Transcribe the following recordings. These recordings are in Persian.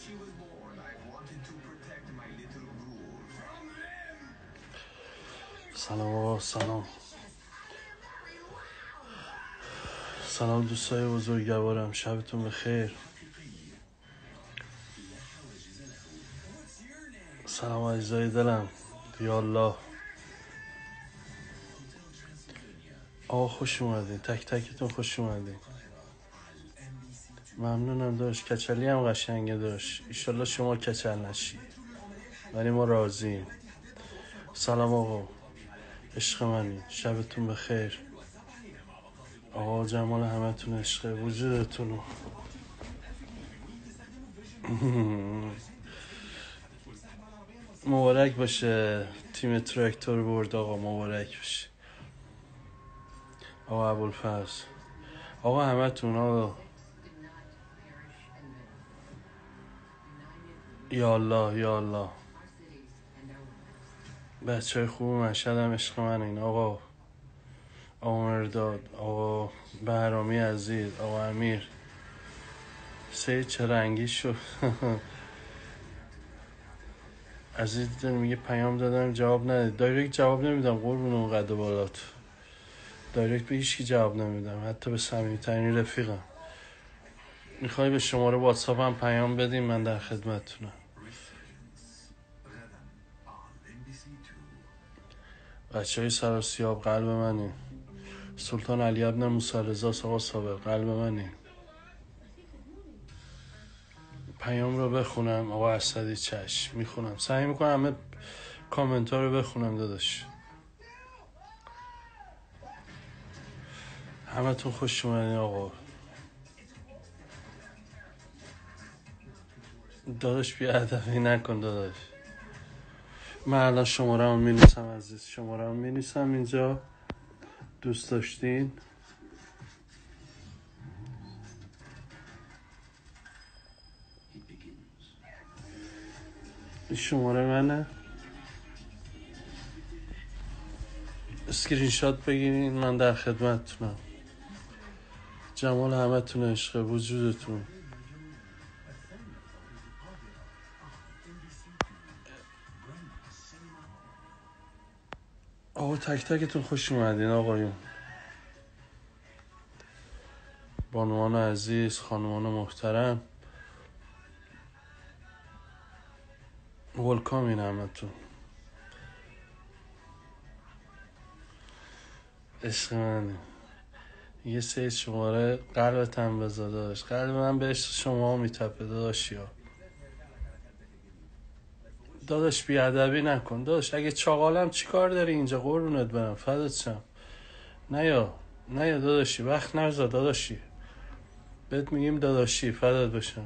سلام آقا، سلام. سلام دوستای بزرگوارم، شبتون بخیر. سلام عزیزای دلم، یا الله. آقا خوش اومدین، تک تکتون خوش اومدین. ممنونم داشت. کچلی هم قشنگه داشت، ایشالله شما کچل نشی، ولی ما راضیم. سلام آقا، عشق منی، شبتون بخیر. آقا جمال همتون عشق وجودتونو. مبارک باشه تیم تراکتور برد آقا، مبارک باشه آقا ابوالفضل. آقا همتون آقا، یا الله یا الله. بچه های خوب مشهد هم عشق من این. آقا مرداد، آقا بهرامی عزیز، آقا امیر. سید چه رنگی شد. عزیز دل میگه پیام دادم جواب نده. دایرکت جواب نمیدم قربون اون قد بالات. دایرکت به هیچ کی جواب نمیدم، حتی به صمیمی‌ترین رفیقم. میخوای به شماره واتساپ هم پیام بدیم، من در خدمتتونم. بچه های سراسیاب قلب منی. سلطان علی ابن موسی رضا آقا صابر قلب منی. پیام رو بخونم آقا اسدی؟ چشم میخونم، سعی میکنم همه کامنت ها رو بخونم داداش. همه تون خوش اومدین آقا. داداش بی ادبی نکن داداش. من الان شماره هم مینویسم عزیز، شماره هم مینویسم اینجا، دوست داشتین. این شماره منه، اسکرین شات بگیرین، من در خدمتتونم. جمال همه تون عشق وجودتون. آقا تک تکتون خوش اومدین آقایون. بانوان عزیز، خانومان محترم، ولکامین همتون. عشق منی. یه سه شماره قلبت هم بذار داشت. قلب من به عشق شما میتپه داداشی ها. داداش بیادبی نکن داداش. اگه چاقالم چی کار داری اینجا قربونت برم، فدات شم. نیا داداشی، وقت نرزا داداشی، بهت میگیم داداشی، فدات بشم.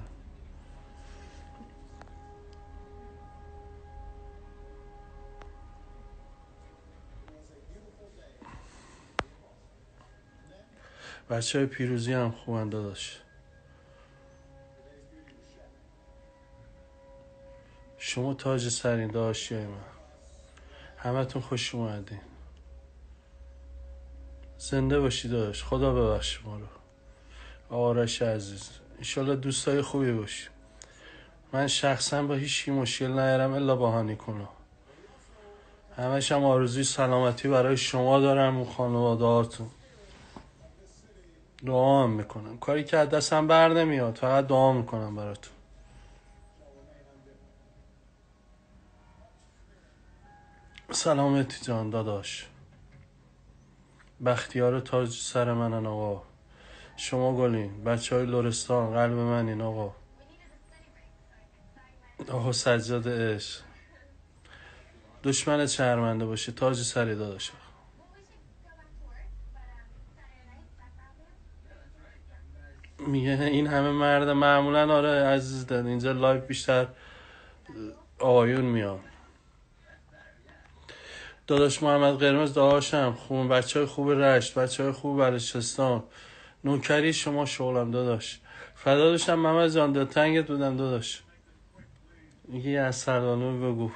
بچه های پیروزی هم خوبن داداش. شما تاج سرین داداشی های من. همه تون خوش اومدین. زنده باشی داداش، خدا ببخش ما رو. آرش عزیز، انشالله دوستای خوبی باشی. من شخصا با هیچ مشکل ندارم الا با هانی کنم. همش هم آرزوی سلامتی برای شما دارم و خانواده هاتون. دعا هم میکنم، کاری که از دستم بر نمیاد، فقط دعا میکنم براتون. سلامتی جان داداش. بختیار تاج سر منن آقا. شما گلین. بچه های لرستان قلب منین آقا. آقا سجاد عشق. دشمن شرمنده باشه، تاج سری داداش. میگه این همه مرد معمولا. آره عزیز دل، اینجا لایو بیشتر آقایون میان. داداش محمد قرمز داداشم خوب. بچه های خوب رشت، بچه های خوب بلوچستان، نوکری شما شغلم داداش. فدا داشتم محمد جان، دلتنگت بودم داداش. میگه یه از سردانو بگو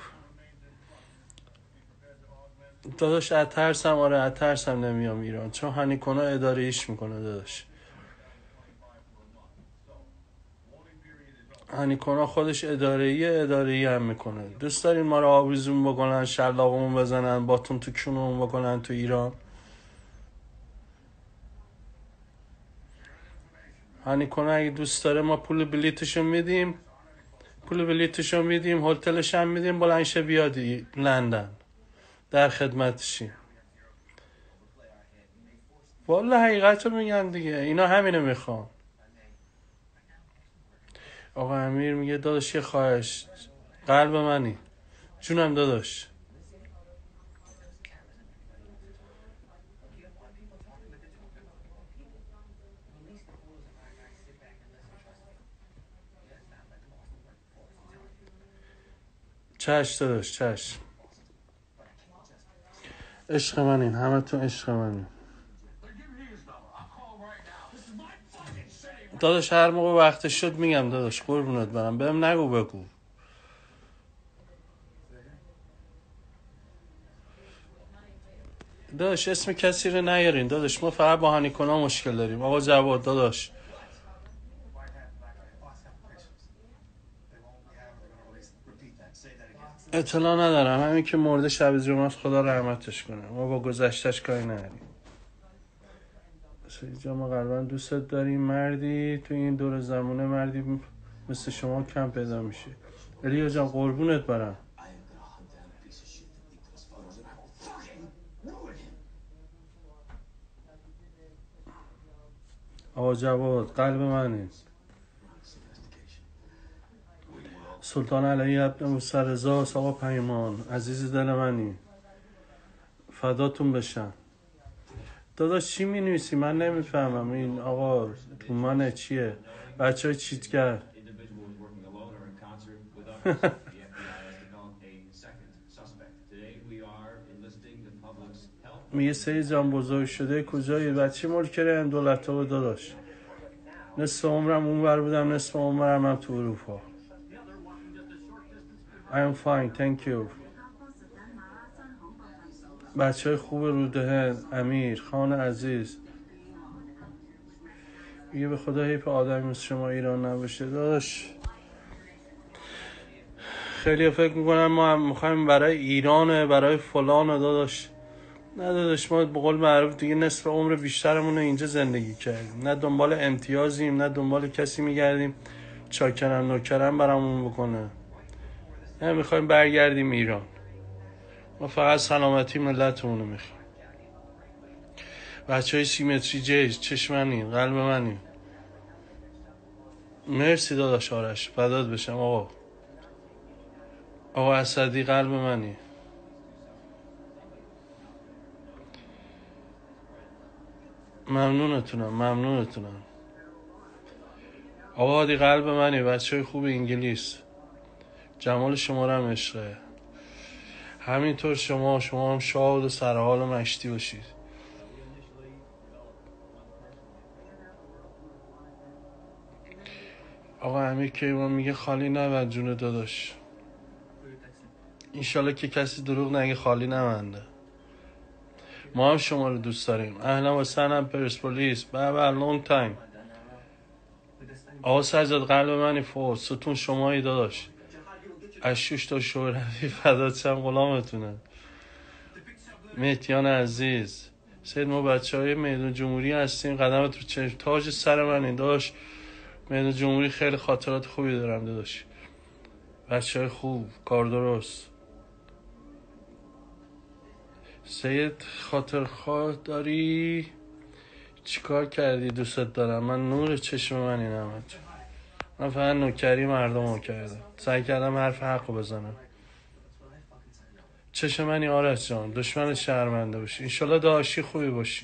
داداش. اترسم، آره اترسم نمیام ایران، چون هنیکونا اداره ایش میکنه داداش. هانیکونا خودش اداره‌ای هم میکنه. دوست دارین ما رو آویزون بکنن، شلاقمون بزنن، باتون تو کونمون بکنن تو ایران؟ هانیکونا اگه دوست داره ما پول بلیتشو میدیم، هتلش هم میدیم، بلند شه بیادی لندن، در خدمتشیم. والله حقیقت رو میگم دیگه، اینا همینو میخوان. آقا امیر میگه داداش یه خواهش، قلب منی، جونم داداش. چشم داداش، چشم. عشق منین، همه تون عشق منین داداش. هر موقع وقتش شد میگم داداش، قربونت برم، بهم نگو بگو. داداش اسم کسی رو نیارین داداش، ما فقط با هانیکونا مشکل داریم. آقا جواد داداش، اطلاع ندارم، همین که مرده شب جمعه خدا رحمتش کنه، ما با گذشتش کاری نداریم. اینجا ما قلبا دوستت داریم، مردی تو این دور زمونه، مردی مثل شما کم پیدا میشه. الیا جان قربونت برم. آقا جواد قلب منی. سلطان علی ابن موسی‌رضا، آقا پیمان عزیز دل منی، فداتون بشم. داداش چی می نویسی؟ من نمیفهمم. این آقا رومانه چیه؟ بچه های چیتگر میگه سید جان بزرگ شده کجایی؟ بچه ملکره هم دولت ها داداش. نصف عمرم اون بر بودم، نصف عمرم هم تو اروپا. I am fine, thank you. بچه های خوب روده، امیر خان عزیز میگه به خدا حیف آدمی مثل شما ایران نباشه داداش. خیلی فکر میکنم ما هم میخوایم برای ایرانه، برای فلانه داداش. نه داداش، ما به قول معروف دیگه نصف عمر بیشترمون رو اینجا زندگی کردیم، نه دنبال امتیازیم، نه دنبال کسی میگردیم چاکرم نوکرم برامون بکنه. نه میخوایم برگردیم ایران. ما فقط سلامتی ملتمون رو میخوایم. بچه های سیمتری جیش، چشم منی، قلب منی. مرسی داداش آرش، فدات بشم. آقا اسدی قلب منی. ممنونتونم. آقا هادی قلب منی. بچه های خوب انگلیس، جمال شما رو هم عشقه. همینطور شما هم شاد و سرحال و مشتی باشید. آقا امیر کیوان میگه خالی نبند جون داداش. انشالله که کسی دروغ نگه، خالی نبنده. ما هم شما رو دوست داریم. اهلا و سهلا پرسپولیس، بابا لونگ تایم. آقا سجاد قلب منی، فوز ستون شمایی داداش. اشوش تا شوروی فدات شم، غلامتونه. مهدیان عزیز، سید ما بچه های میدان جمهوری هستیم، قدمت رو چشم تاج سر منی داداش. میدان جمهوری خیلی خاطرات خوبی دارم داداش. بچه های خوب، کار درست. سید خاطرخواه داری؟ چیکار کردی؟ دوستت دارم من، نور چشم منی نمت. من فقط نوکری مردم رو کردم، سعی کردم حرف حق رو بزنم. چشم منی آرش جان، دشمن شرمنده باشی. انشالله داشی خوبی باشی.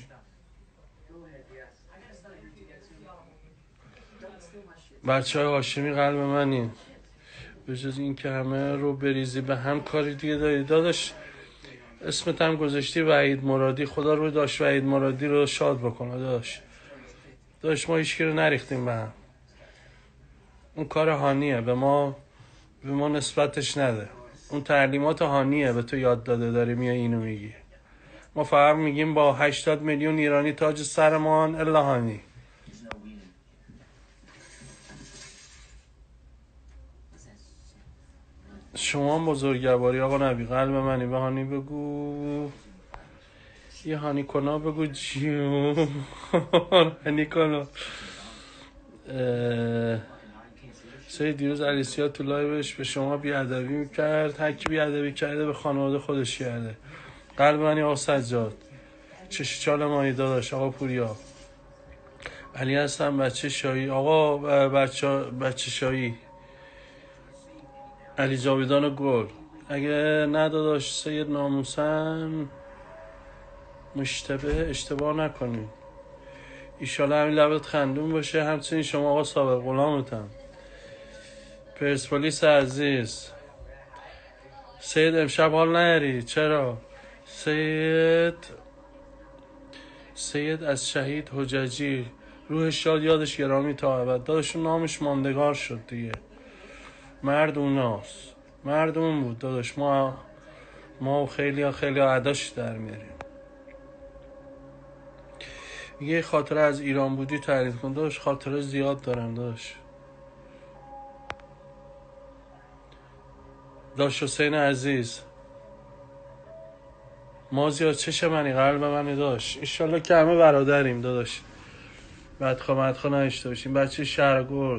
بچه های هاشمی قلب منی. به جز این که همه رو بریزی به هم، کاری دیگه داری داداش؟ اسمت هم گذاشتی وحید مرادی، خدا رو داشت وحید مرادی رو شاد بکنه داشت ما هیچکی رو نریختیم به هم. اون کار هانیه، به ما نسبتش نده. اون تعلیمات هانیه به تو یاد داده، داری میای اینو میگی. ما فقط میگیم با 80 میلیون ایرانی تاج سرمان الا هانی. شما بزرگواری آقا نبی. قلب منی به هانی بگو. یه هانی کنا بگو جیون. هانی کنا. سید دیروز علیسیا تو لایوش به شما بیادبی میکرد. هرکی بیادبی کرده به خانواده خودش کرده. قلب منی آقا سجاد. چشی چال مایی داداش آقا پوریا. علی هستم بچه شایی. آقا بچه شایی علی جاویدان گل. اگه نداداش سید ناموسن مشتبه اشتباه نکنید. ایشالا همین لبت خندون باشه. همچنین شما آقا صابر غلامتم. پرسپولیس عزیز. سید امشب حال نهری چرا؟ سید از شهید حججی روحش شاد یادش گرامی تا ابد. داداشون نامش ماندگار شد دیگه. مرد اوناست. مرد اون بود داداش. ما خیلی عداش در میاریم. یه خاطره از ایران بودی تعریف کن داداش. خاطره زیاد دارم داداش. داش حسین عزیز. مازیار چش منی قلب منی داشت. ایشالله که همه برادریم داداش. بدخوا نشته باشیم. بچه شهرگرد.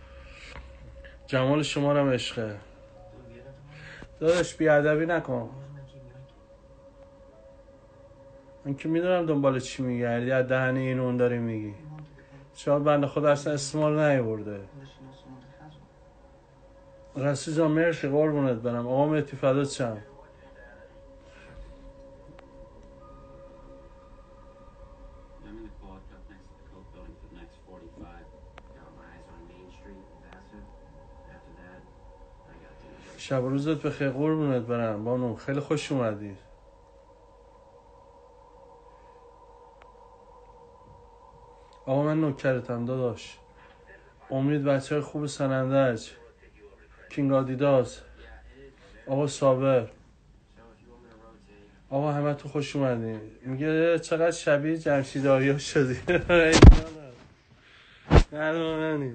جمال شما رو عشقه داداش. بیادبی نکن. من که میدونم دنبال چی میگردی. از دهن این اون داری میگی. شاید بنده خدا اصلا اسمال نیورده. راستی جان مرسی قربونت برم. آقا مهدی فدات شم. شب و روزت بخیر قربونت برم بانو. خیلی خوش اومدی. آقا من نوکرتم داداش. امید بچه های خوب سنندج. کینگ آدیداس. آقا صابر. آقا همه تو خوش اومدی. میگه چقدر شبیه جمشید آریا شدی. نه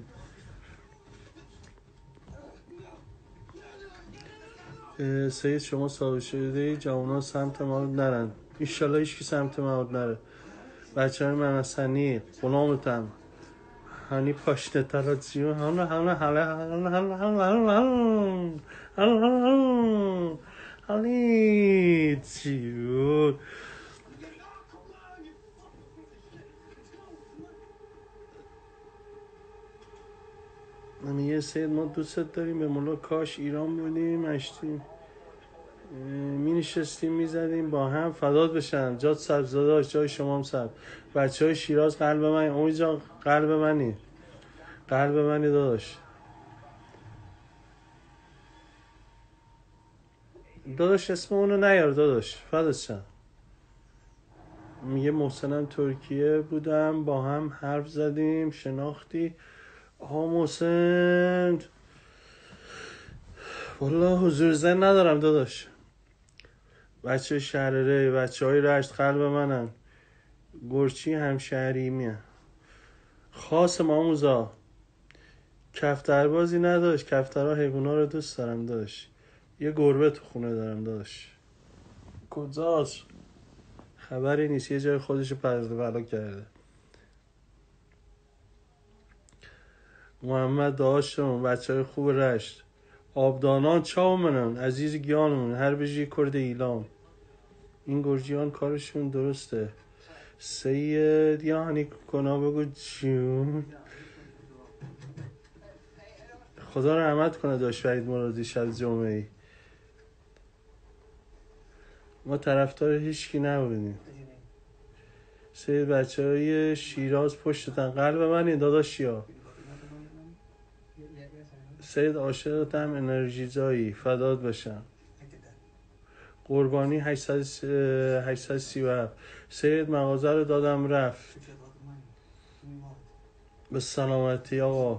سید شما ثابت شده جوانان سمت ما نرن. ایشالله هیچکی سمت ما نره. بچه های من حسنی غلامتم. هنی پاشنه تراتیون هنی چیون. یه سید ما دوست داریم به مولا. کاش ایران بودیم اشتیم می نشستیم می زدیم با هم. فدات بشن. جات سبزاده جای شما هم سبز. بچه های شیراز قلب من. امید جان قلب منی. قلب منی داداش. داداش اسم اونو نیار داداش. فدات شن. میگه محسنم ترکیه بودم با هم حرف زدیم شناختی. آها محسن والله حضور زن ندارم داداش. بچه شهرره. بچه های رشت قلب منن. گرچی همشهری میه. خاص ماموزا. کفتربازی نداشت. کفترها حیونا رو دوست دارم داشت. یه گربه تو خونه دارم داشت. کجاست؟ خبری نیست. یه جای خودشو پرده کرده. محمد داشتم. بچه های خوب رشت. آبدانان چاو منن. عزیز گیانمون. هر بجی کرده ایلام. این گرجیان کارشون درسته. سید یعنی کنا بگو جون. خدا رحمت کنه داشت فرید مرادی شب جمعه ای. ما طرفدار هیچکی نبودیم. سید بچه های شیراز پشتتن. قلب منی داداشیا. سید عاشقتم انرژی زایی. فدات بشم. قربانی 837. سید مغازه رو دادم رفت. به سلامتی آقا.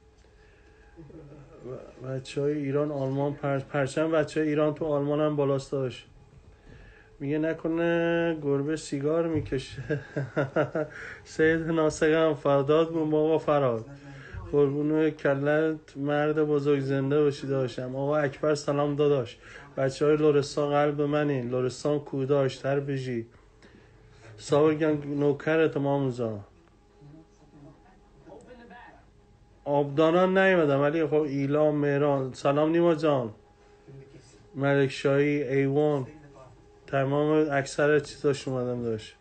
بچه های ایران آلمان پرچم بچه های ایران تو آلمان هم بالاست داشت. میگه نکنه گربه سیگار میکشه. سید ناسقم فرداد بود بابا فراد. قربونه کلت مرد بزرگ زنده باشی داشتم. آقا اکبر سلام داداش. بچه های لرستان قلب منی. لرستان کوداش تر بجی ساوگن نوکرت ماموزا. آبدانان نیومدم ولی خب ایلام مهران سلام نیما جان. ملک شاهی ایوان تمام اکثر چیزاش اومدم داشت.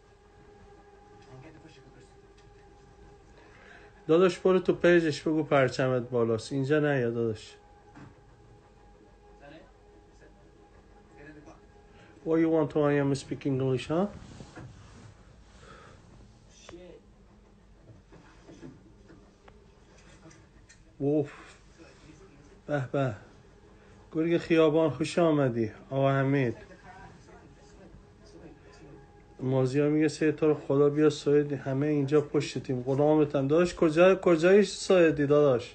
داداش برو تو پیجش بگو پرچمت بالاست. اینجا نه یا داداش. What you want to I am speak English, huh? ووف به به گرگ خیابان خوش آمدی آقا حمید. مازیار میگه سه تو رو خدا بیا سوئد همه اینجا پشتیم غلامتم. داداش کجای سوئدی داداش؟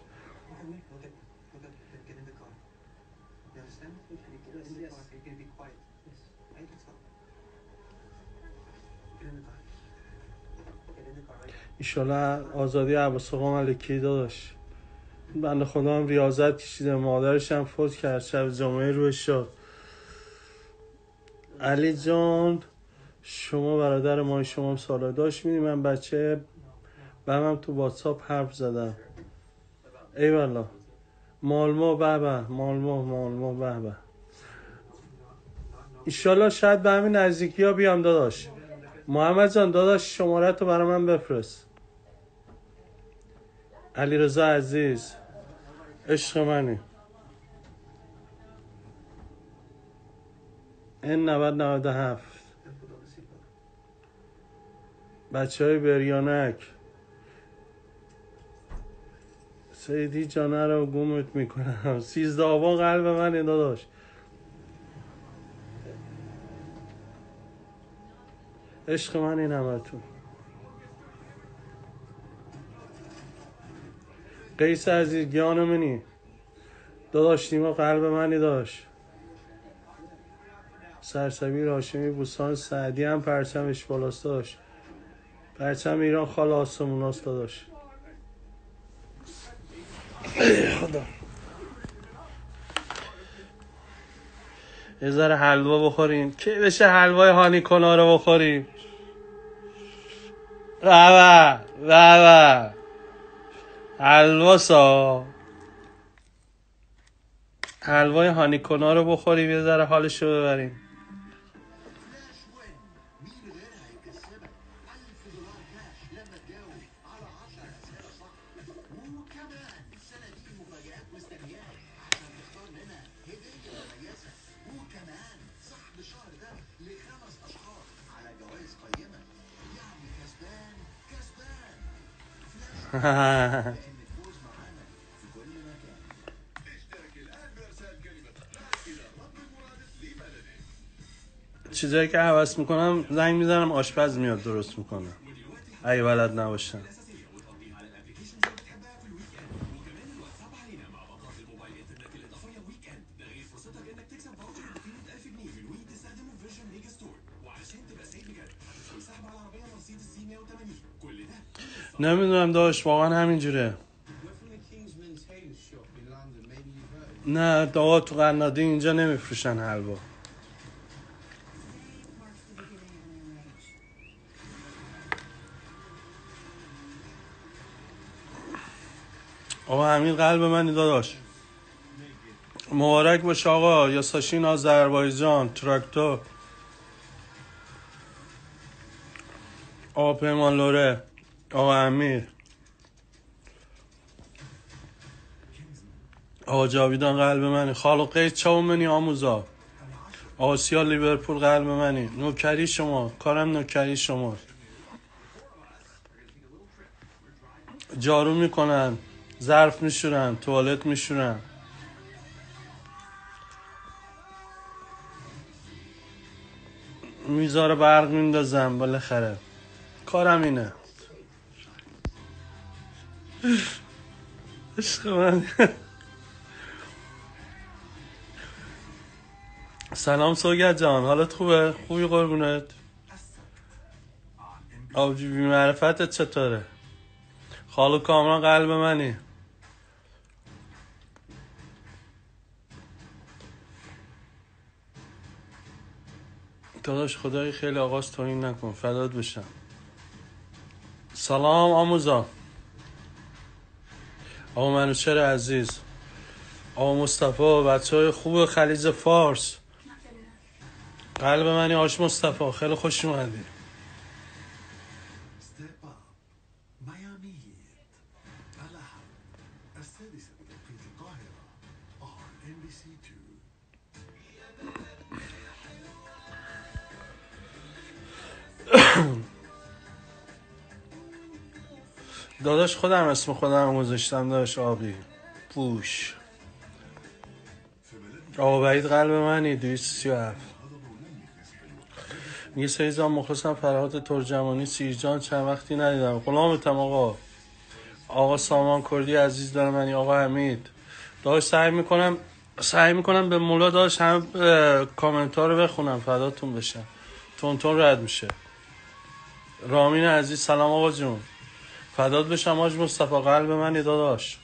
ایشالا آزادی عباس آقا ملکی داداش. بنده خدا هم ریاضت کشیده مادرش هم فوت کرد شب جمعه روش شد. علی جان شما برادر ما شما هم سالا داشت میدی من بچه بهم تو واتساپ حرف زدم. ای والله مالمو بابا مالمو بابا ایشالا شاید به همین نزدیکی ها بیام داداش. محمد جان داداش شماره تو برای من بفرست. علی رضا عزیز عشق منی. این 90-97 بچه های بریانک سیدی جانه رو گمت میکنم. 13 آبان قلب من داداش. عشق من این همتون. قیس عزیز گیان منی داداش. نیما قلب منی داشت. سرسبی هاشمی بوستان سعدی هم پرچمش بالاست داشت. پرچم ایران خال آسموناست داداش. خدا یه ذره حلوا بخوریم که بشه حلوای هانی کنا رو بخوریم. بابا حلوا سا حلوای هانی کنا رو بخوریم یه ذره حالش رو ببریم. چیزایی که حوض میکنم زنگ میزنم آشپز میاد درست میکنه اگه بلد نباشم. نمیدونم داشت واقعا همینجوره. نه داغا تو قنادی اینجا نمیفروشن حلوا. آقا همین قلب منی داداش. مبارک باشه آقا یاساشین آذربایجان تراکتور. آقا پیمان لوره آقا امیر آقا جاویدان قلب منی. خالق قید چاو منی آموزا. آسیا لیورپول قلب منی. نوکری شما کارم نوکری شما. جارو میکنن ظرف میشورن توالت میشورن. میذاره برق میندازم بالاخره کارم اینه. عشق من. سلام سوگت جان حالت خوبه؟ خوبی قربونت؟ آبجی بی معرفتت چطوره؟ خالو کامران قلب منی. داداش خدای خیلی آغاز توهین نکن، فدات بشم. سلام آموزا، آقا منوچهر عزیز، آقا مصطفی، بچه های خوب خلیج فارس، قلب منی آش مصطفی، خیلی خوش اومدی. داداش خودم اسم خودم گذاشتم، داداش آبی پوش. آقا وحید قلب منی 237. میگه سیزان مخلصم، فرهاد ترجمانی سیرجان، چند وقتی ندیدم. غلامتم آقا سامان کردی عزیز دارم منی. آقا حمید داداش سعی میکنم به مولا داداش هم کامنت ها رو بخونم، فداتون بشم. تون رد میشه. رامین عزیز سلام آقا جون، فدات بشم. آج مصطفی قلب منی داداش،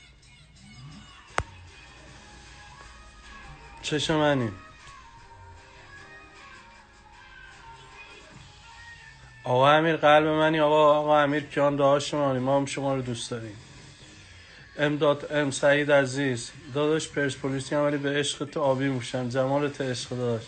چشم منی. آقا امیر قلب منی. آقا امیر کیان داداش منی، ما هم شما رو دوست داریم. ام سعید عزیز داداش پرسپولیسی هم ولی به عشق تو آبی موشم، جمالت عشق داداش.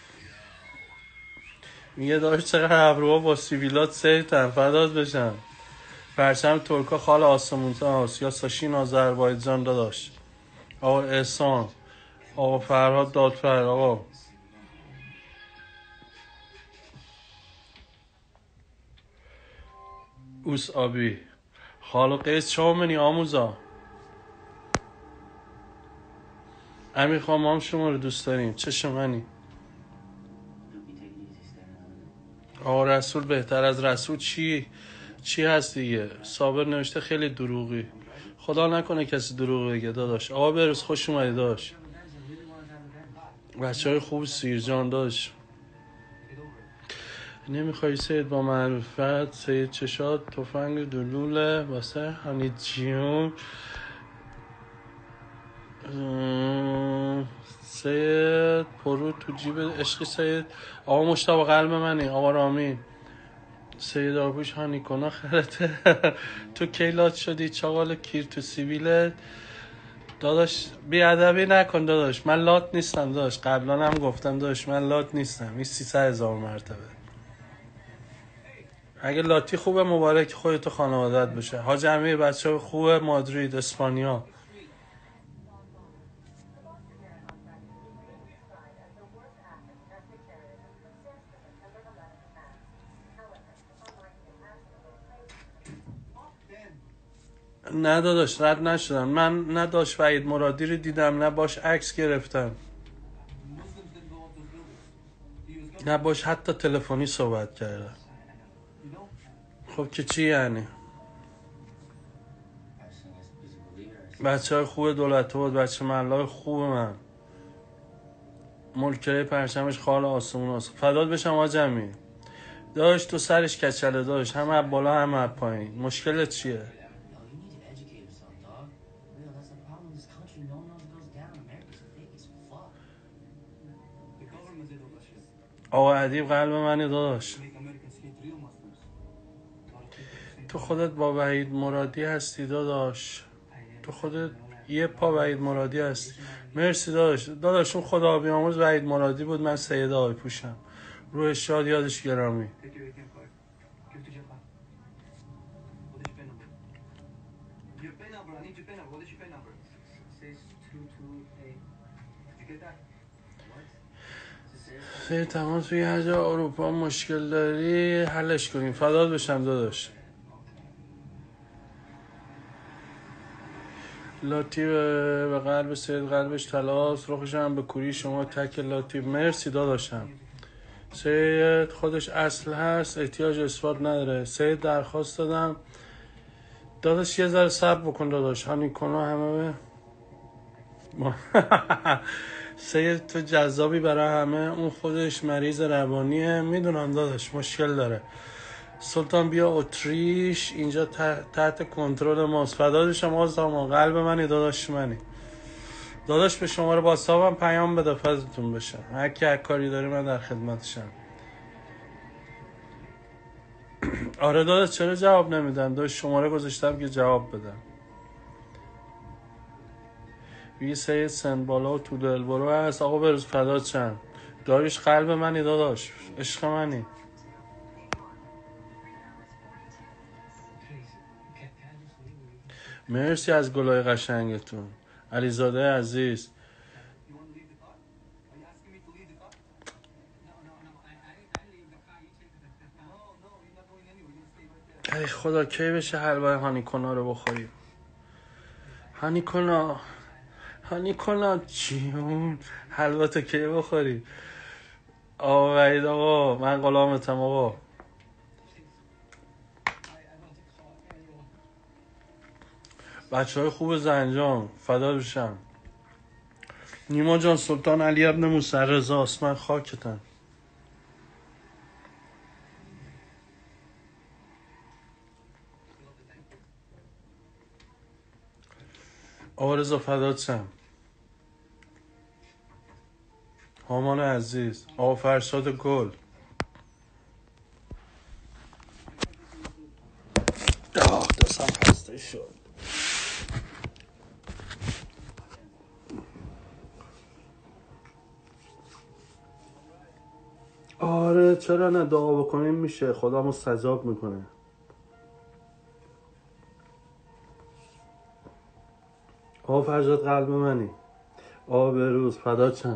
میگه داداش چقدر ابروها با سیویلات سیتن، فدات بشم. پرچم ترکا خال آسمون هاست یا ساشین آذربایجان داداش. آقا احسان، آقا فرهاد دادفر، آقا اوس آبی، خالو قیس چاومنی آموزا. امیر خان ما هم شما رو دوست داریم، چشم منی. آقا رسول بهتر از رسول چی هست دیگه. صابر نوشته خیلی دروغی، خدا نکنه کسی دروغ بگه داداش. آقا بروز خوش اومدی داداش. بچه های خوب سیرجان داداش. نمیخوای سید با معرفت، سید چشاد تفنگ دلوله واسه هنی جیون. سید پرو تو جیب عشقی سید. آقا مشتاق قلب منی. آقا رامین سید آبوش هانی کنا خرته. تو کیلات شدی چاقال کیر تو سیبیلت داداش. بیادبی نکن داداش، من لات نیستم داداش، قبلا هم گفتم داداش من لات نیستم. این 300,000 مرتبه. اگه لاتی خوبه مبارک خودت و خانوادت بشه. حاج امیر بچه خوب مادرید اسپانیا. نه داداش رد نشدم من، نه داش وحید مرادی رو دیدم، نه باش عکس گرفتم، نه باش حتی تلفنی صحبت کردم. خب که چی یعنی؟ بچه های خوب دولت بود، بچه محله خوب من، ملکره پرچمش خال آسمون هست. فداد بشم آجمی داشت. تو سرش کچله داشت، هم از بالا هم از پایین. مشکلت چیه؟ آقا ادیب قلب منی داداش. تو خودت با وحید مرادی هستی داداش، تو خودت یه پا وحید مرادی هستی. مرسی داداش اون خدا بیامرز وحید مرادی بود، من سید آبی پوشم. روح شاد یادش گرامی. تمام توی هر جا اروپا مشکل داری حلش کنیم، فداد بشم داداش. لاتی به قلب سید قلبش تلاس، روخش هم به کوری شما تک لاتی. مرسی داداشم. سید خودش اصل هست، احتیاج اثبات نداره. سید درخواست دادم داداش یه ذره صبر بکن داداش، هانی کنا همه سید تو جذابی برای همه، اون خودش مریض روانیه میدونم داداش، مشکل داره. سلطان بیا اتریش اینجا تحت کنترل ماست. فدادشم آزاما قلب منی داداش منی. داداش به شماره واتساپم پیام بده فضلتون بشم، هر کی هر کاری داری من در خدمتشم. آره داداش چرا جواب نمیدن؟ داداش شماره گذاشتم که جواب بدم. یه سید سن بالا و تو دل برو هست. آقا بروز فدات چند داریش قلب منی داداش، عشق منی. مرسی از گلای قشنگتون. علیزاده عزیز ای خدا کی بشه حلوای هانیکونا رو بخوریم. هانیکونا جیون حلوا تو کی بخوری. آقا وحید آقا من غلامتم آقا. بچه های خوب زنجان فدا بشم. نیما جان سلطان علی ابن موسی رضاست، من خاکتم. آقا رضا فدات شم. هامان عزیز، آقا فرشاد گل. دستم خسته شد. آره چرا نه، دعا بکنیم میشه، خدا مستجاب میکنه. آقا فرشاد قلب منی. آقا بروز فدات شم.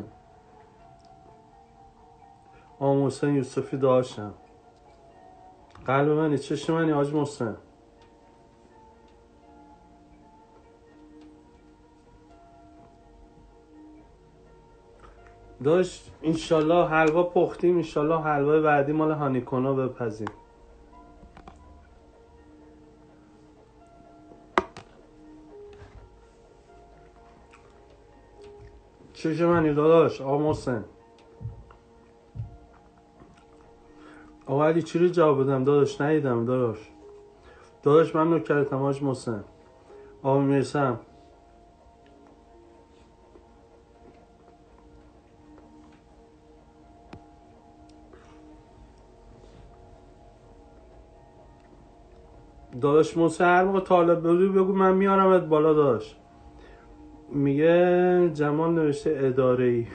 آقا محسن یوسفی داشتم. قلب منی، چشم منی حاج محسن. داشت انشالله حلوا پختیم، انشالله حلوای بعدی مال هانیکونا بپزیم. چشم منی داداش. آقا محسن آقا علی چی رو جواب بدم داداش؟ ندیدم داداش من نوکرتم حاج محسن. آقا میرسم. داداش محسن هر موقع طالب بودی بگو من میارمت بالا. داداش میگه جمال نوشته اداره ای.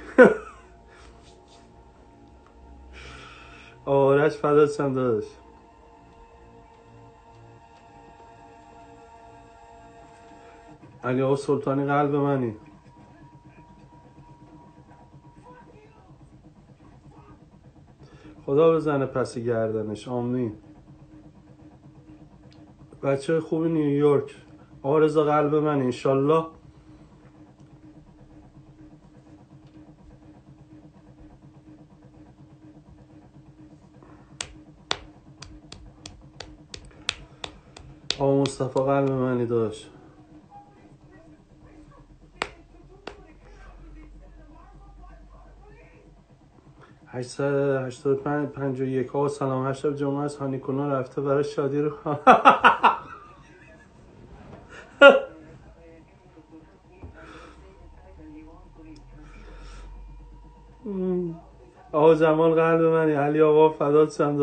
آرش فدات شم داداش. علی آقا سلطانی قلب منی. خدا بزنه پس گردنش، آمین. بچه خوبی نیویورک. آقا رضا قلب منی انشالله. آقا مصطفی قلب منی داداش. 885 51. آقا سلام، هر شب جمعه است هانیکونا رفته برای شادی رو. آقا جمال قلب منی. علی آقا فدات شم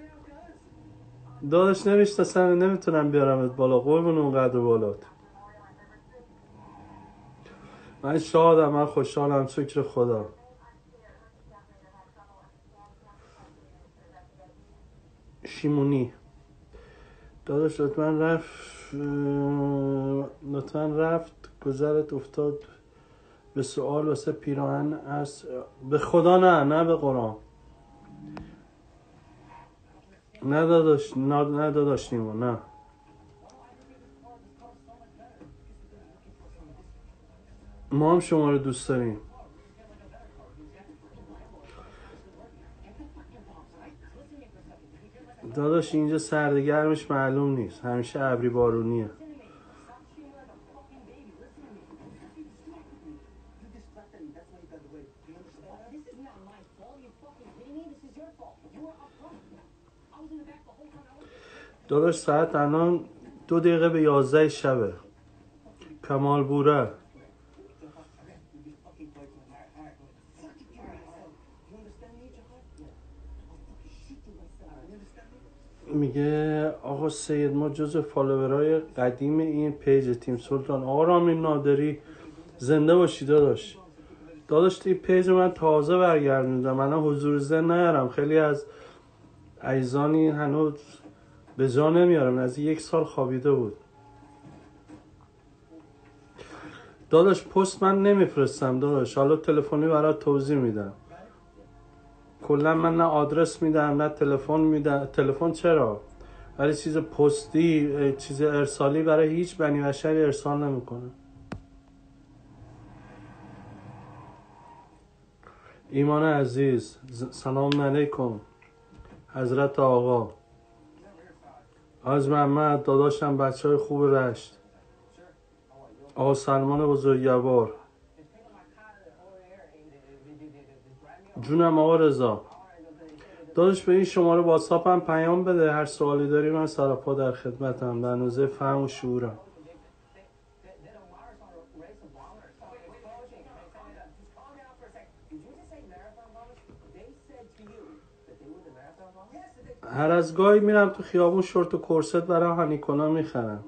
داداش نمیشناسم، نمیتونم بیارمت بالا قربون اونقدر بالات. من شادم، من خوشحالم، شکر خدا. شیمونی داداش لطفا رفت گذرت افتاد به سوال واسه پیراهن از به خدا. نه به قرآن. نه داداش نیما نه. ما هم شما رو دوست داریم داداش. اینجا سرد گرمش معلوم نیست، همیشه ابری بارونیه. داداش ساعت الان 2 دقیقه به 11 شبه. کمال بوره. میگه آقا سید ما جز فالوورای قدیم این پیج تیم سلطان. آقا رامین نادری زنده باشی داداش این پیج من تازه برگردوندم، من حضور ذهن نیارم، خیلی از عزیزانی هنوز به جا نمیارم، از 1 سال خوابیده بود. داداش پست من نمیفرستم داداش، حالا تلفنی برات توضیح میدم. کلا من نه آدرس میدم نه تلفن میدم. تلفن چرا؟ ولی چیز پستی، چیز ارسالی برای هیچ بنی بشری ارسال نمیکنه. ایمان عزیز سلام علیکم. حضرت آقا از محمد داداشم، بچه های خوب رشت، آقا سلمان بزرگوار، جونم آقا رضا. داداش به این شماره واتساپ هم پیام بده، هر سوالی داری من سراپا در خدمتم، به اندازه فهم و شعورم. هر از گاهی میرم تو خیابون شورت و کرست برای هانیکونا میخرم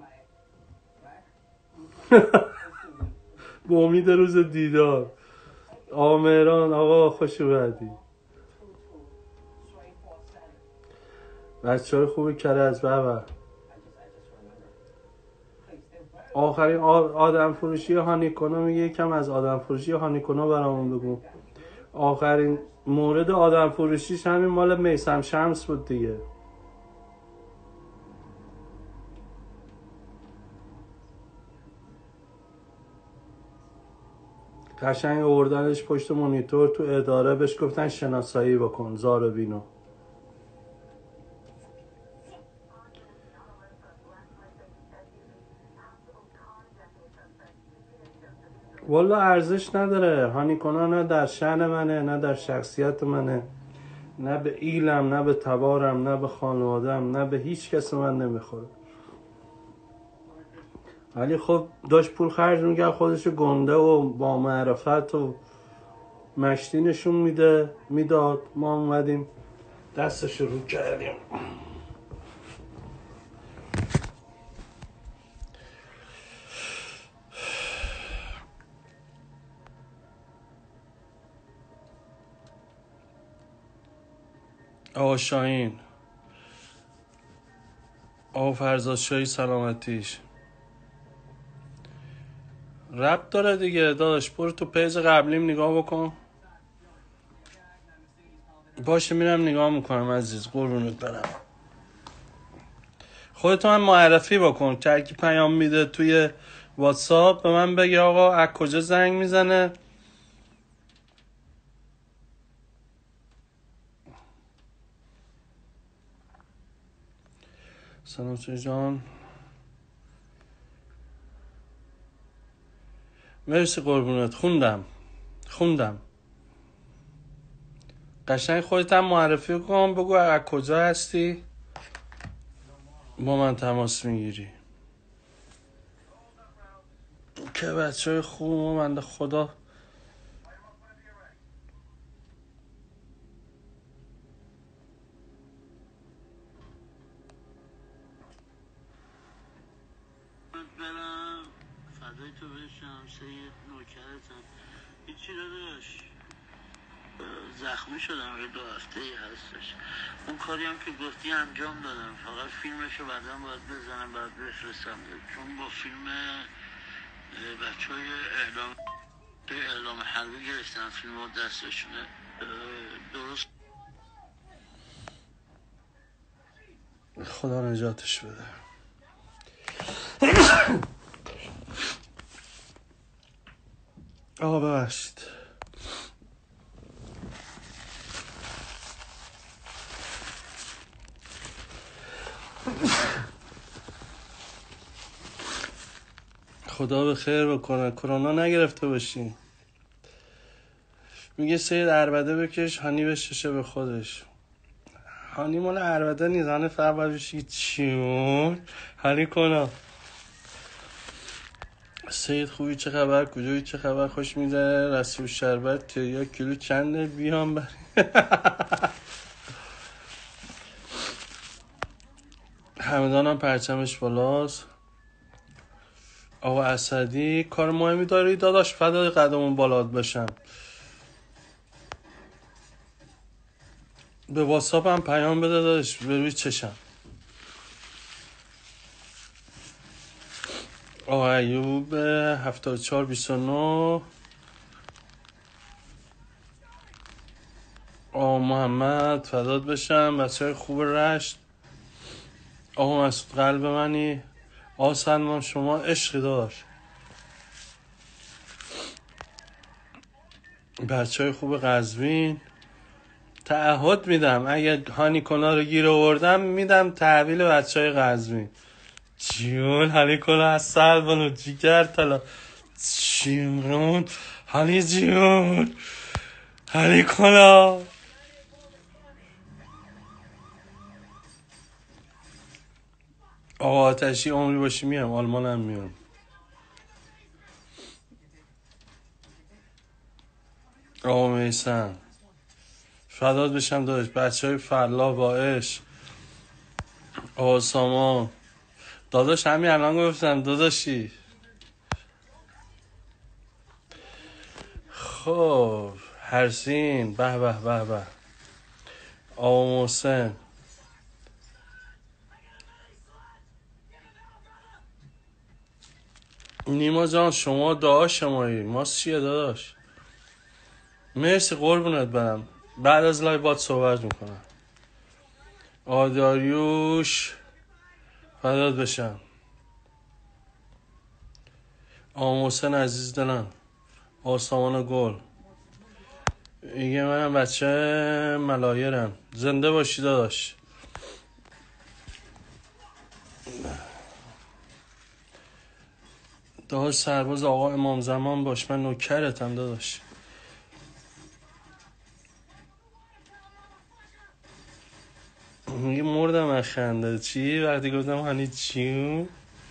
به امید روز دیدار. آقا مهران، آقا خوش اومدی. بچه های خوبی کرج بابا. آخرین آدم فروشی هانیکونا میگه یکم از آدم فروشی هانیکونا برامون بگو. آخرین مورد آدم فروشیش همین مال میثم شمس بود دیگه. قشنگ آوردنش پشت مونیتور تو اداره، بهش گفتن شناسایی بکن زارو بینو. والا ارزش نداره هانیکونا، نه در شأن منه نه در شخصیت منه، نه به ایلم نه به تبارم نه به خانوادم نه به هیچ کس من نمیخوره. ولی خب داشت پول خرج میگه، خودشو گنده و با معرفت و مشتی نشون میداد. ما اومدیم دستش رو کردیم. آقا شاهین، آقا فرزاد شاهی سلامتیش ربط داره دیگه داداش. برو تو پیج قبلیم نگاه بکن. باشه میرم نگاه میکنم عزیز، قربونت برم. خودتو هم معرفی بکن، ترکی پیام میده توی واتساپ به من بگی آقا از کجا زنگ میزنه. سلام جان، مرسی قربونت. خوندم. قشنگ خودت هم معرفی کن، بگو از کجا هستی با من تماس میگیری. که بچه های خوب ما بنده خدا برم فدای تو بشم سید نوکرتم. هیچی داداش، زخمی شدم یه 2 هفته ای هستش. اون کاری هم که گفتی انجام دادم، فقط فیلمشو بعدا باید بزنم بعد بفرستم، چون با فیلم بچه های اعلام حربی گرفتن فیلم رو دستشونه. درست خدا نجاتش بده. آقا ببخشید. خدا به خیر بکنه کرونا نگرفته باشین. میگه سید عربده بکش هانی بششه به خودش. هانی مال عربده نیست، هانی فقط باید بشی چیون هانی کنم. سید خوبی چه خبر؟ کجایی چه خبر؟ خوش میزنه رسول شربت تریا کیلو چنده بیام بری هم پرچمش بالاست. آقا اسدی کار مهمی داری داداش؟ فدای قدمون بالات بشم. به واتساپ هم پیام بده داداش، به روی چشم. آقا ایوب 7429. آقا محمد فدات بشم. بچه های خوب رشت. آقا مسعود قلب منی. آقا سلمان شما عشقی داشت. بچه های خوب قزوین. تعهد میدم اگه هانیکونا رو گیر آوردم میدم تحویل بچه های قزوین. جون هانیکونا از سلمان و جیگر طلا. جون هانی جون هانیکونا. آقا آتشی عمری باشی میام، آلمان هم میام. آقا میسن فدات بشم داداش. بچه های فلا با عشق. آقا سامان داداش همین الان گفتم داداشی. خب هرسین به به به به. آقا محسن نیما جان شما داداشمایی، ما چیه داداش؟ مرسی قربونت برم. بعد از لایو بات صحبت میکنم. آداریوش فدات بشم. آقا محسن عزیز دلم. آقا سامان گل میگه منم بچه ملایرم. زنده باشی داداش. داداش سرباز آقا امام زمان باش، من نوکرتم داداش. میگه مردم از خنده. چی؟ وقتی گفتم هانی چیون؟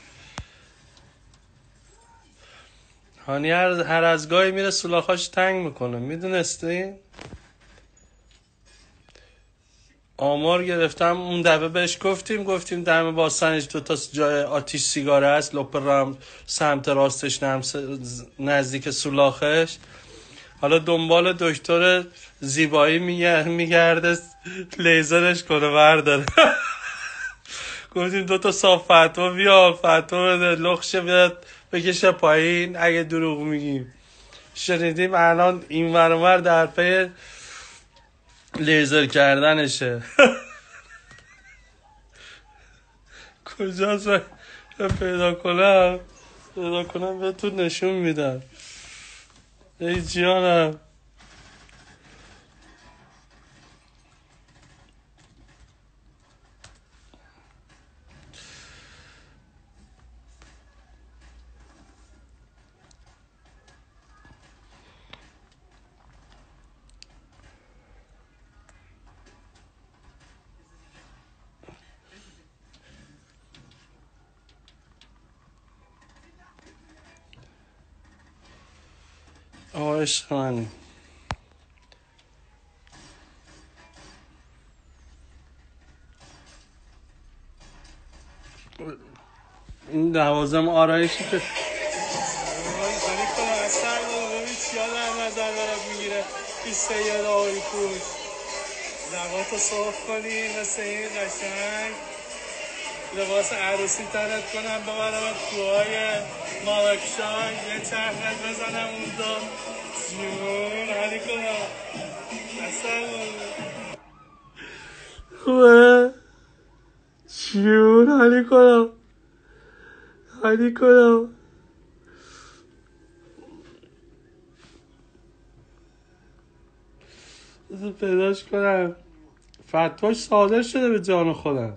هانی هر از گاهی میره سولاخاش تنگ میکنه، میدونستی؟ آمار گرفتم اون دفعه بهش گفتیم دم باستنش 2 تا جای آتیش سیگاره هست، لپرم سمت راستش نزدیک سولاخش. حالا دنبال دکتر زیبایی میگرده لیزرش کنه برداره. گفتیم 2 تا صاف فتوا بیا، فتوا بده، لخشه بیاد بکشه پایین اگه دروغ میگیم. شنیدیم الان این ور اون ور در پی لیزر کردنشه. کجاست پیدا کنم بهتون نشون میدم. ای جانم. آقا عشق منی. این 12 آرایشی که این سید آقای پوش لباتو صاف کنی مثل این قشنگ، لباس عروسی تنت کنم ببرم توهای مالکشای یه چرخت بزنم اون دو جون حالی کنم اصلا خوبه جون حالی کنم بذار پیداش کنم. فتواش صادر شده به جان خودم.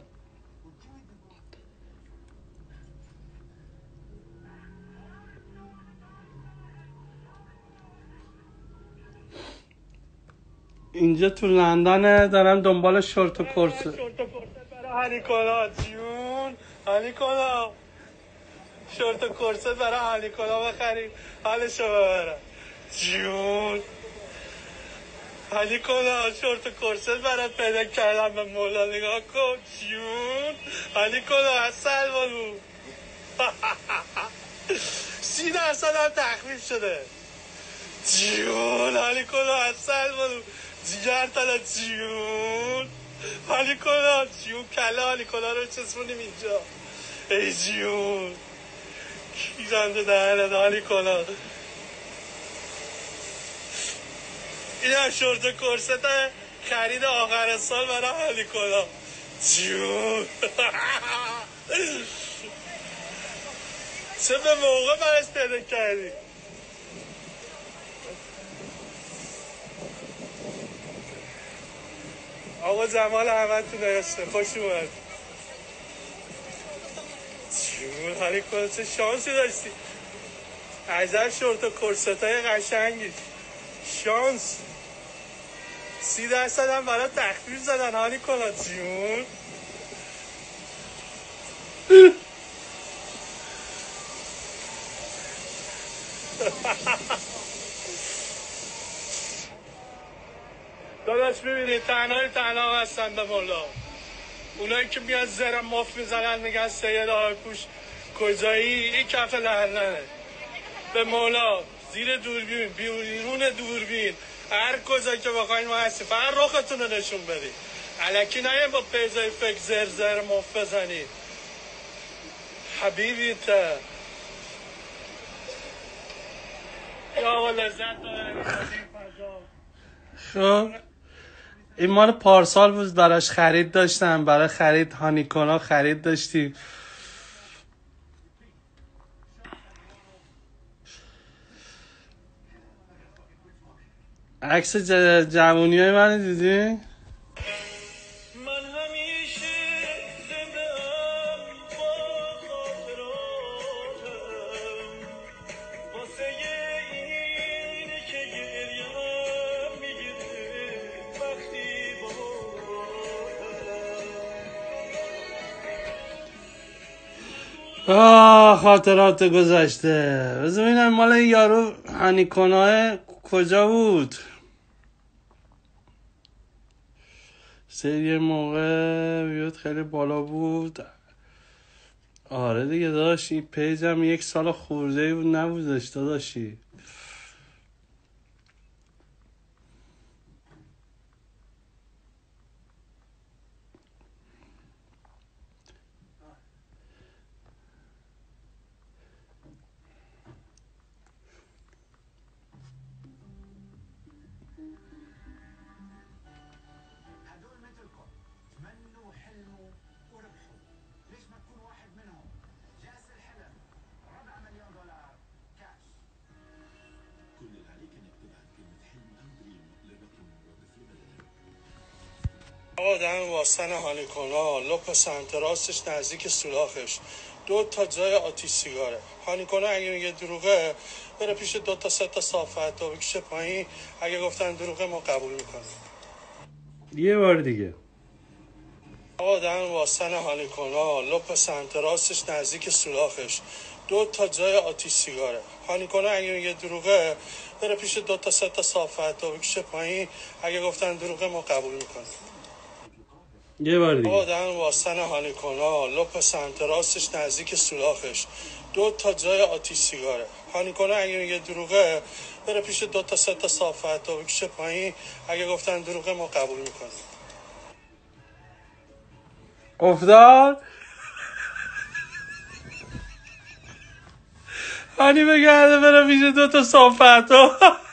اینجا تو لندن دارم دنبال شورت و کرسه برای هلیکولا جون. هلیکولا شورت و کرسه برای هلیکولا بخریم حالشو ببرم جون. علی کلا شورت و کرست برات پیدا کردم به مولا نگاه کن جون. علی کلا اصل بالو 30% هم تخفیف شده جون. علی کلا اصل بالو جگر تلا جون. علی کلا جون کلا علی کلا رو چسبونیم اینجا ای جون. کی رنده دهنه علی کلا. این هم شورت و کرست خرید آخر سال برای علی کلا جون. چه به موقع برش پیدا کردی. آقا جمال احمد تو نوشته خوش اومد جون. علی کلا چه شانسی داشتی. عجب شورت و کرست های قشنگی. شانس 30% هم برای تخفیف زدن حالی کلا جون. داداش ببینید تنها هستن به مولا. اونایی که میان زر مفت میزنن میگن سید آقایپوش کجایی، این کف لحنه. به مولا زیر دوربین بیرون دوربین هر کجا که بخواین ما هستیم، فقط رختون رو نشون بدید. الکی نیم با پیزای فکر زر مفت بزنید حبیبی تا یا لذت خب این مال پارسال بود. براش خرید داشتم. برای خرید هانیکونا خرید داشتیم. عکس جوونی های من دیدی؟ خاطرات گذشته. بذار ببینم مال این یارو هانیکوناه کجا بود. سری موقع بیاد خیلی بالا بود. آره دیگه داشت. این پیجم 1 سال خورده بود نبودش داشتی. آقا دم واستن هانیکونا لپ سمت راستش نزدیک سولاخش 2 تا جای آتیش سیگاره. هانیکونا اگه میگه دروغه بره پیش 2 تا 3 تا صافت و بکشه پایین. اگه گفتن دروغه ما قبول میکنیم. یه بار دیگه. آقا دم واستن هانیکونا لپ سمت راستش نزدیک سولاخش 2 تا جای آتیش سیگاره. هانیکونا اگه میگه دروغه بره پیش 2 تا 3 تا صافت و بکشه پایین. اگه گفتن دروغه ما قبول میکنیم. یه بار دیگه. آقا دم واستن هانیکونا لپ سمت راستش نزدیک سولاخش 2 تا جای آتیش سیگاره. هانیکونا اگه میگه دروغه بره پیش 2 تا 3 تا صافت و بکشه پایین. اگه گفتن دروغه ما قبول میکنیم. افتاد هانی بگرده بره پیش 2 تا صافت و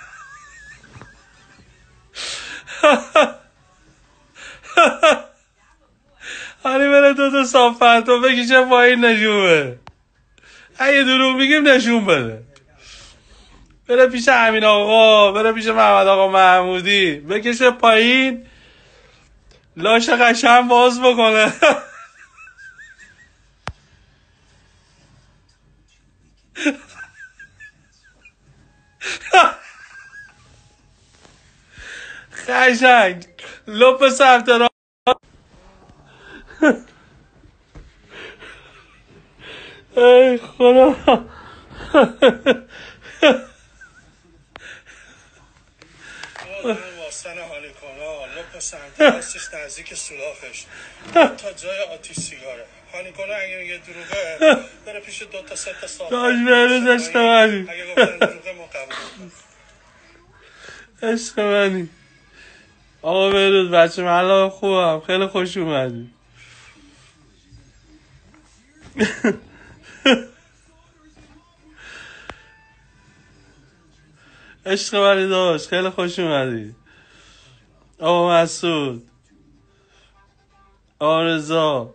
هانی بره 2 تا صافت و بکشه پایین نشونه. اگه دروغ میگیم نشون بده. بره پیش امین آقا، بره پیش محمد آقا محمودی، بکشه پایین لاش قشنگ باز بکنه. قشنگ لپ سمت را ای خدا. واسه کنه لپ سمت راستش نزدیک سوراخش تا جای آتیش سیگاره. هانی کنه اگه میگه دروغه بره پیش 2 تا 3 تا صاحب داش بهروز عشق منی، اگه گفتن دروغه ما قبول میکنیم. عشق منی آقا بهروز. بچه من خوبم، خیلی خوش اومدی. عشق منی داشت، خیلی خوش اومدی. آقا مسعود، آقا رضا،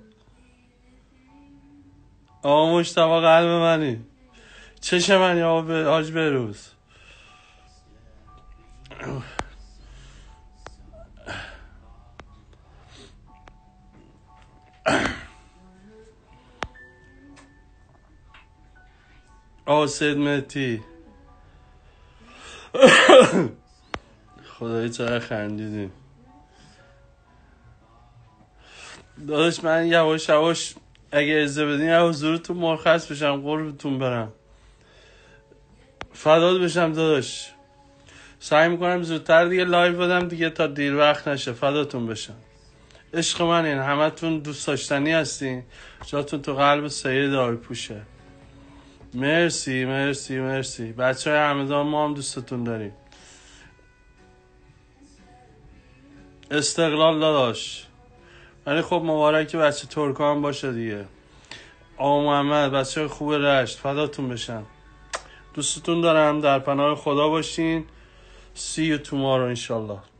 آقا مجتبی قلب منی، چشم منی آقا حاج بهروز. آقا سید مهدی، خدایی چقدر خندیدیم داداش. من یواش یواش اگه اجازه بدین یا حضورتون مرخص بشم، قربتون برم، فدات بشم داداش. سعی میکنم زودتر دیگه لایو بدم دیگه تا دیر وقت نشه. فداتون بشم. عشق من این همتون دوست داشتنی هستین. جاتون تو قلب سید آیپوشه. مرسی مرسی مرسی بچه های همدان، ما هم دوستتون داریم. استقلال داداش، ولی خب مبارک بچه ترکان باشه دیگه. آقا محمد، بچه خوب رشت، فداتون بشم. دوستتون دارم. در پناه خدا باشین. See you tomorrow انشالله.